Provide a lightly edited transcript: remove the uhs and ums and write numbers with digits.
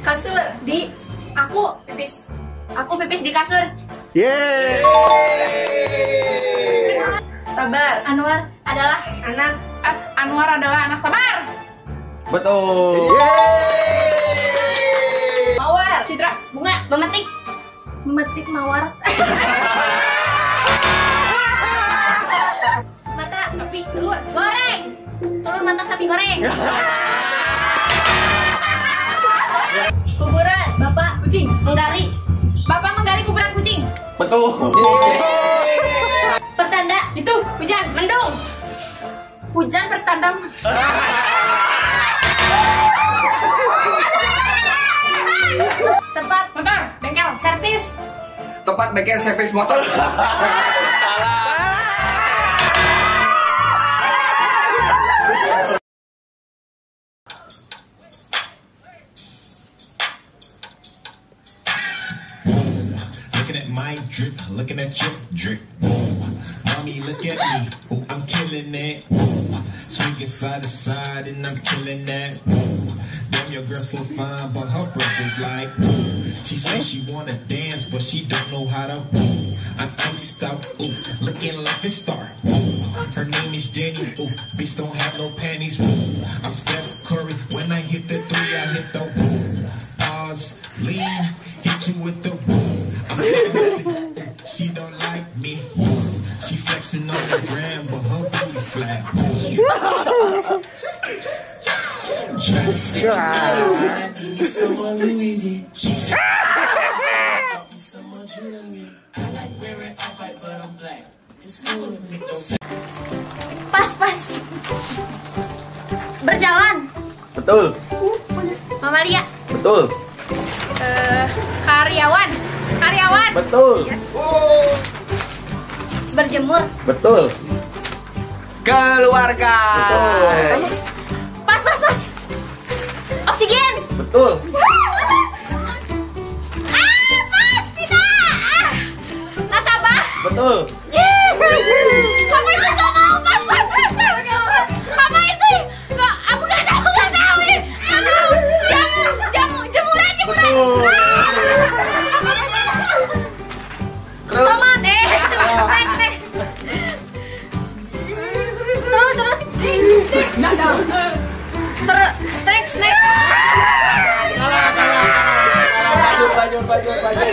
Kasur di aku pipis. Aku pipis di kasur. Yeay. Sabar. Anwar adalah anak. Anwar adalah anak sabar. Betul. Mawar. Citra. Bunga. Memetik. Memetik mawar. Mata sapi telur goreng. Telur mata sapi goreng. Kuburan. Bapak kucing menggali. Bapak menggali kuburan kucing. Betul. Pertanda itu hujan. Mendung. Hujan pertanda. Tempat motor. Bengkel. Servis. Tempat bengkel servis motor. Looking at my drip, looking at your drip. Mommy, look at me, oh, I'm killing it. Swinging side to side and I'm killing that. Damn, your girl so fine, but her breath is like. She says she wanna dance, but she don't know how to. I'm iced out, ooh, looking like a star. Her name is Jenny, ooh, bitch don't have no panties. I'm Steph Curry, when I hit the three, I hit the pause, lean, hit you with the. I'm she don't like me. She flexing on the gram, but her booty flat. Pas. Berjalan. Betul. Mamalia. Betul. Karyawan. Betul. Yes. Berjemur. Betul. Keluarga. Betul. Pas. Oksigen. Betul. Pas tidak. Nasabah. Betul. Mama itu gak mau pas. Mama itu gak, aku gak tahu. Jemuran. Betul. Terus. Tomat. Terus. Nggak tahu. Snack. Lanjut.